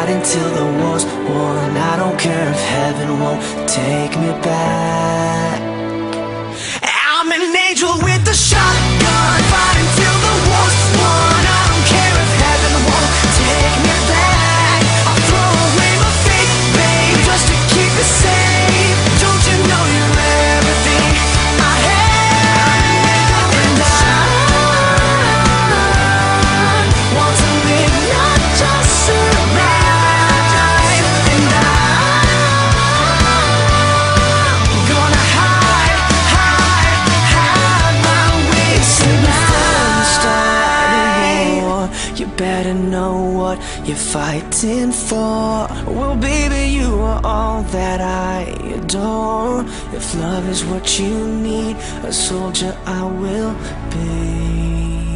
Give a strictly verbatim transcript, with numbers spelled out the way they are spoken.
fighting till the war's won. I don't care if heaven won't take me back. I'm an angel with a shotgun, fighting till the war's won. I don't care if heaven won't take me back. I'll throw away my faith, babe, just to keep it safe. Don't you know you're everything I have? And I want to live, not just survive. And I'm gonna hide, hide, hide my way tonight. You better know what you're fighting for. Well, baby, you are all that I adore. If love is what you need, a soldier I will be.